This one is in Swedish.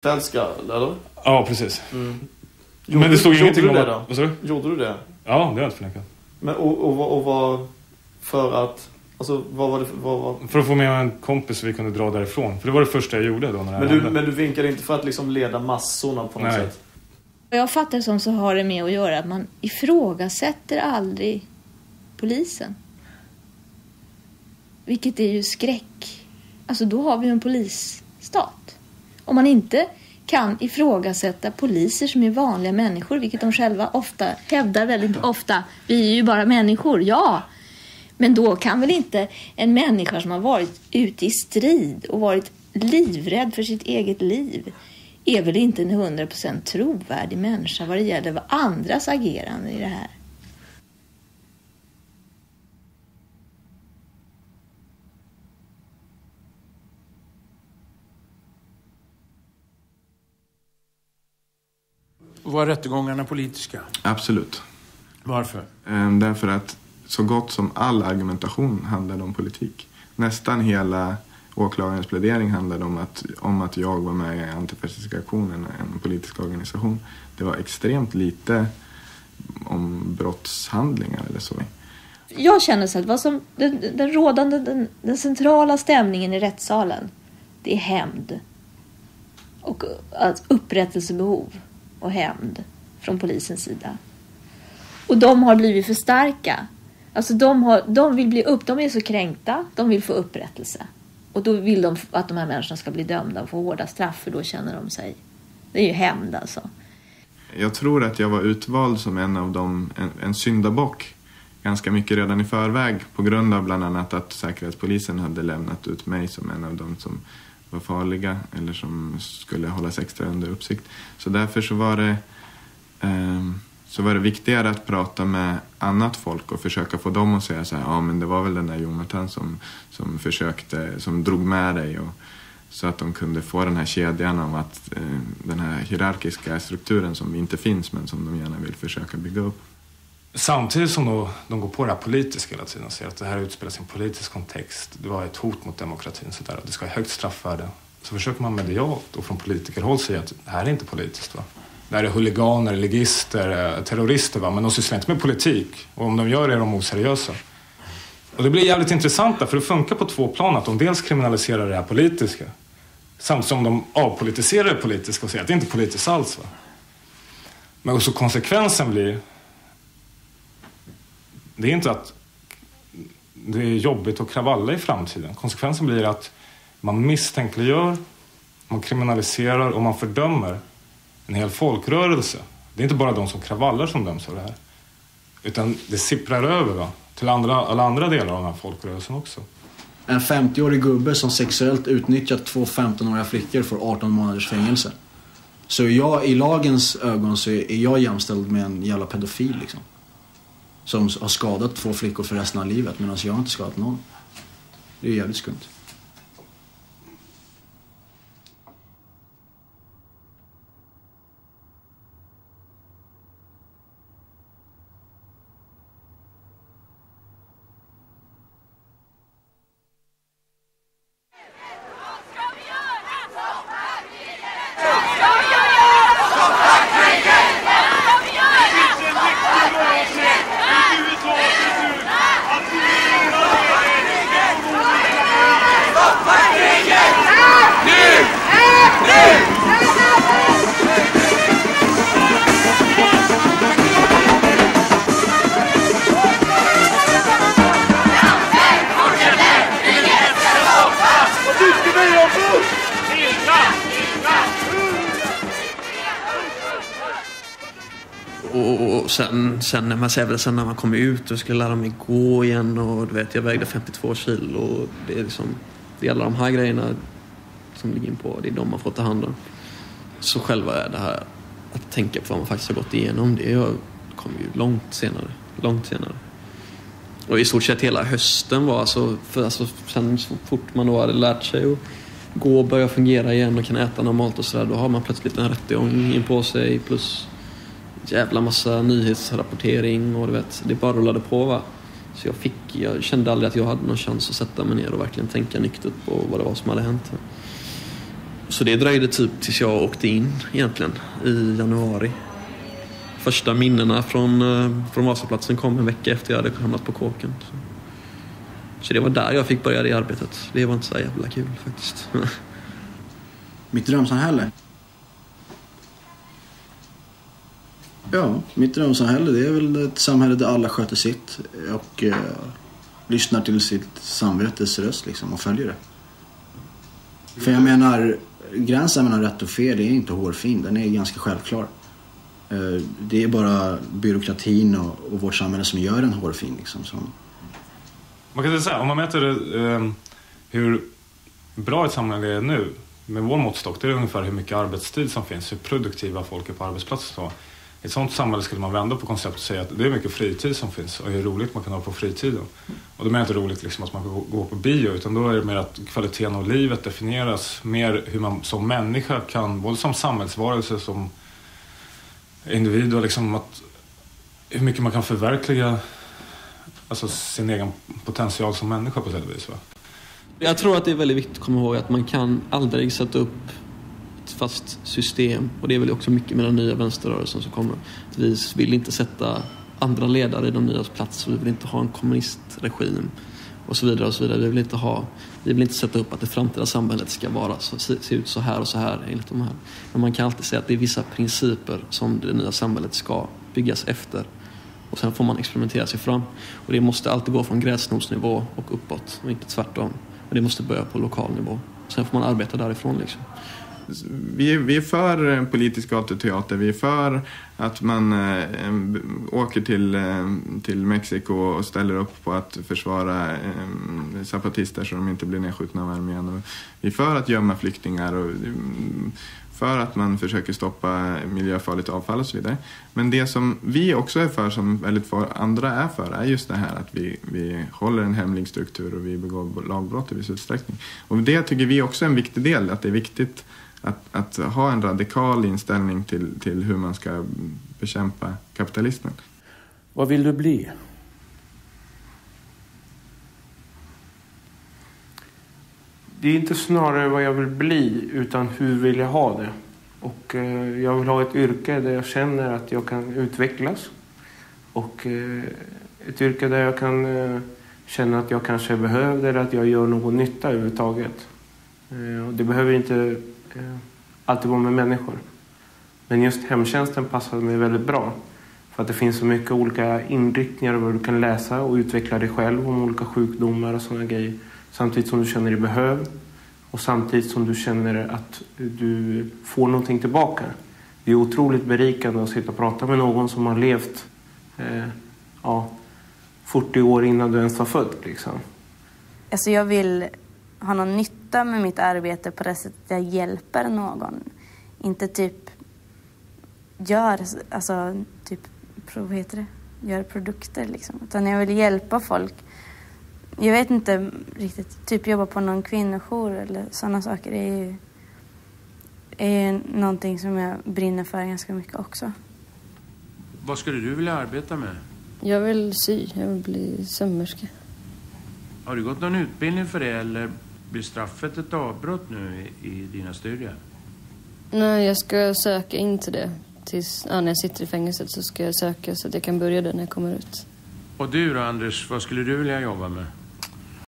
Fältskall, eller? Ja, precis. Men det stod ingenting om det då? Vad sa du? Gjorde du det? Ja, det har jag inte förnekat. Men och vad för att alltså vad var det för att få med en kompis så vi kunde dra därifrån. För det var det första jag gjorde då när men du vinkade inte för att liksom leda massorna på något sätt. Jag fattar som så har det med att göra att man ifrågasätter aldrig polisen. Vilket är ju skräck. Alltså då har vi en polisstat. Om man inte kan ifrågasätta poliser som är vanliga människor, vilket de själva ofta hävdar väldigt ofta. Vi är ju bara människor, ja. Men då kan väl inte en människa som har varit ute i strid och varit livrädd för sitt eget liv är väl inte en 100% trovärdig människa vad det gäller andras agerande i det här. Var rättegångarna politiska? Absolut. Varför? Därför att så gott som all argumentation handlade om politik. Nästan hela åklagarens plädering handlade om att jag var med i antifascistiska aktionen, en politisk organisation. Det var extremt lite om brottshandlingar eller så. Jag känner så att vad som den rådande, den centrala stämningen i rättssalen, det är hämnd och upprättelsebehov och hämnd från polisens sida. Och de har blivit för starka. Alltså de vill bli de är så kränkta, de vill få upprättelse. Och då vill de att de här människorna ska bli dömda och få hårda straff, för då känner de sig. Det är ju hämnd alltså. Jag tror att jag var utvald som en av dem, en syndabock ganska mycket redan i förväg på grund av bland annat att säkerhetspolisen hade lämnat ut mig som en av dem som var farliga eller som skulle hållas extra under uppsikt. Så därför så var det viktigare att prata med annat folk och försöka få dem att säga så här, ja men det var väl den där Jonathan som drog med dig, och så att de kunde få den här kedjan av att den här hierarkiska strukturen som inte finns men som de gärna vill försöka bygga upp. Samtidigt som de går på det här politiska hela tiden och säger att det här utspelas i en politisk kontext, det var ett hot mot demokratin så där, och det ska ha högt straffvärde, så försöker man medialt och från politikerhåll säga att det här är inte politiskt, va? Det här är huliganer, ligister, terrorister, va? Men de sysslar inte med politik, och om de gör det är de oseriösa. Och det blir jävligt intressant för det funkar på två plan, att de dels kriminaliserar det här politiska samtidigt som de avpolitiserar det politiska och säger att det inte är politiskt alls, va? Men också konsekvensen blir, det är inte att det är jobbigt att kravalla i framtiden. Konsekvensen blir att man misstänkliggör, man kriminaliserar och man fördömer en hel folkrörelse. Det är inte bara de som kravallar som döms av det här, utan det sipprar över, va? Till alla andra delar av den här folkrörelsen också. En 50-årig gubbe som sexuellt utnyttjat 2 15-åriga flickor får 18 månaders fängelse. Så i lagens ögon så är jag jämställd med en jävla pedofil liksom. Som har skadat 2 flickor för resten av livet, medan jag inte skadat någon. Det är jävligt skumt. Och sen när man säger väl sen när man kommer ut och skulle lära mig gå igen, och du vet jag vägde 52 kilo, och det är liksom, det är alla de här grejerna som ligger in på, det är de man får ta hand om. Så själva är det här att tänka på vad man faktiskt har gått igenom, det kommer ju långt senare. Och i stort sett hela hösten var sen så fort man då hade lärt sig att gå och börja fungera igen och kan äta normalt och sådär, då har man plötsligt en rättegång in på sig plus jävla massa nyhetsrapportering, och du vet, det bara rullade på, va. Så jag kände aldrig att jag hade någon chans att sätta mig ner och verkligen tänka nyktert på vad det var som hade hänt. Så det dröjde typ tills jag åkte in egentligen i januari. Första minnena från Vasaplatsen kom en vecka efter jag hade hamnat på kåken. Så det var där jag fick börja det arbetet. Det var inte så jävla kul faktiskt. Mitt drömsamhälle? Ja, mitt drömsamhälle, det är väl ett samhälle där alla sköter sitt och lyssnar till sitt samvetes röst liksom, och följer det. För jag menar, gränsen mellan rätt och fel är inte hårfin, den är ganska självklar. Det är bara byråkratin och vårt samhälle som gör den hårfin liksom. Så. Man kan säga, om man mäter hur bra ett samhälle är nu med vår måttstock, det är ungefär hur mycket arbetstid som finns, hur produktiva folk är på arbetsplatsen. Så. I ett sånt samhälle skulle man vända på konceptet och säga att det är mycket fritid som finns och hur roligt man kan ha på fritiden. Och då menar jag inte roligt liksom att man kan gå på bio, utan då är det mer att kvaliteten av livet definieras mer hur man som människa kan, både som samhällsvarelse, som individ, och liksom att hur mycket man kan förverkliga alltså sin egen potential som människa på sätt och vis. Va? Jag tror att det är väldigt viktigt att komma ihåg att man kan aldrig sätta upp ett fast system. Och det är väl också mycket med den nya vänsterrörelsen som kommer. Vi vill inte sätta andra ledare i de nya platser. Vi vill inte ha en kommunistregim och så vidare och så vidare. Vi vill inte sätta upp att det framtida samhället ska vara se ut så här och så här enligt de här. Men man kan alltid säga att det är vissa principer som det nya samhället ska byggas efter. Och sen får man experimentera sig fram. Och det måste alltid gå från gräsrotsnivå och uppåt och inte tvärtom. Och det måste börja på lokal nivå. Sen får man arbeta därifrån liksom. Vi är för politisk gatuteater. Vi är för att man åker till Mexiko och ställer upp på att försvara zapatister så de inte blir nedskjutna av armén. Och vi är för att gömma flyktingar och för att man försöker stoppa miljöfarligt avfall och så vidare. Men det som vi också är för, som väldigt få andra är för, är just det här att vi håller en hemlig struktur och vi begår lagbrott i viss utsträckning. Och det tycker vi också är en viktig del, att det är viktigt att ha en radikal inställning till hur man ska bekämpa kapitalismen. Vad vill du bli? Det är inte snarare vad jag vill bli, utan hur vill jag ha det. Och jag vill ha ett yrke där jag känner att jag kan utvecklas. Och ett yrke där jag kan känna att jag kanske behöver, eller att jag gör någon nytta överhuvudtaget. Och det behöver inte alltid vara med människor. Men just hemtjänsten passar mig väldigt bra. För att det finns så mycket olika inriktningar vad du kan läsa och utveckla dig själv om olika sjukdomar och sådana grejer. Samtidigt som du känner dig behövd och samtidigt som du känner att du får någonting tillbaka. Det är otroligt berikande att sitta och prata med någon som har levt 40 år innan du ens var född. Liksom. Alltså jag vill ha någon nytta med mitt arbete på det sättet att jag hjälper någon. Inte typ gör produkter liksom. Utan jag vill hjälpa folk. Jag vet inte riktigt, typ jobba på någon kvinnojour eller sådana saker. Det är någonting som jag brinner för ganska mycket också. Vad skulle du vilja arbeta med? Jag vill sy, jag vill bli sömmerska. Har du gått någon utbildning för det eller blir straffet ett avbrott nu i dina studier? Nej, jag ska söka in till det. När jag sitter i fängelset så ska jag söka så att jag kan börja det när jag kommer ut. Och du då, Anders, vad skulle du vilja jobba med?